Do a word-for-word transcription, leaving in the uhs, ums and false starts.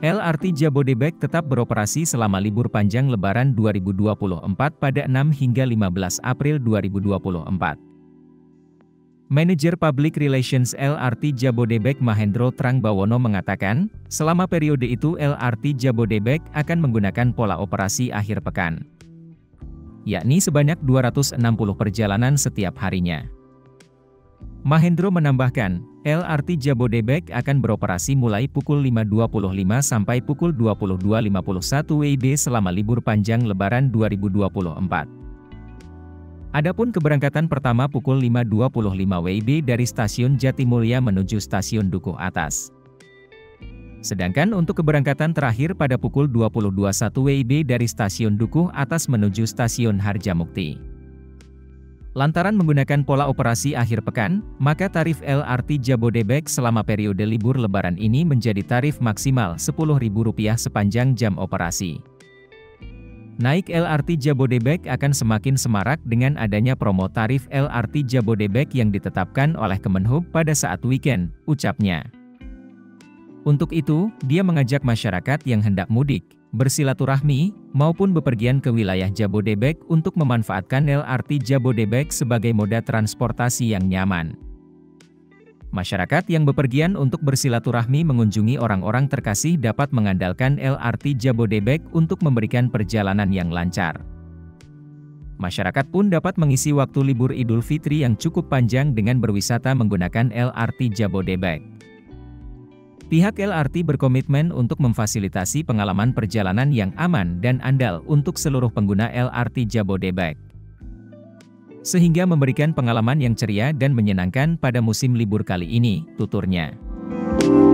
L R T Jabodebek tetap beroperasi selama libur panjang Lebaran dua ribu dua puluh empat pada enam hingga lima belas April dua ribu dua puluh empat. Manajer Public Relations L R T Jabodebek Mahendro Trangbawono mengatakan, selama periode itu L R T Jabodebek akan menggunakan pola operasi akhir pekan, yakni sebanyak dua ratus enam puluh perjalanan setiap harinya. Mahendro menambahkan, L R T Jabodebek akan beroperasi mulai pukul lima dua puluh lima sampai pukul dua puluh dua lima puluh satu W I B selama libur panjang Lebaran dua ribu dua puluh empat. Adapun keberangkatan pertama pukul lima dua puluh lima W I B dari stasiun Jatimulya menuju stasiun Dukuh Atas. Sedangkan untuk keberangkatan terakhir pada pukul dua puluh dua satu W I B dari stasiun Dukuh Atas menuju stasiun Harjamukti. Lantaran menggunakan pola operasi akhir pekan, maka tarif L R T Jabodebek selama periode libur Lebaran ini menjadi tarif maksimal sepuluh ribu rupiah sepanjang jam operasi. Naik L R T Jabodebek akan semakin semarak dengan adanya promo tarif L R T Jabodebek yang ditetapkan oleh Kemenhub pada saat weekend, ucapnya. Untuk itu, dia mengajak masyarakat yang hendak mudik, bersilaturahmi, maupun bepergian ke wilayah Jabodebek untuk memanfaatkan L R T Jabodebek sebagai moda transportasi yang nyaman. Masyarakat yang bepergian untuk bersilaturahmi mengunjungi orang-orang terkasih dapat mengandalkan L R T Jabodebek untuk memberikan perjalanan yang lancar. Masyarakat pun dapat mengisi waktu libur Idul Fitri yang cukup panjang dengan berwisata menggunakan L R T Jabodebek. Pihak L R T berkomitmen untuk memfasilitasi pengalaman perjalanan yang aman dan andal untuk seluruh pengguna L R T Jabodebek, sehingga memberikan pengalaman yang ceria dan menyenangkan pada musim libur kali ini, tuturnya.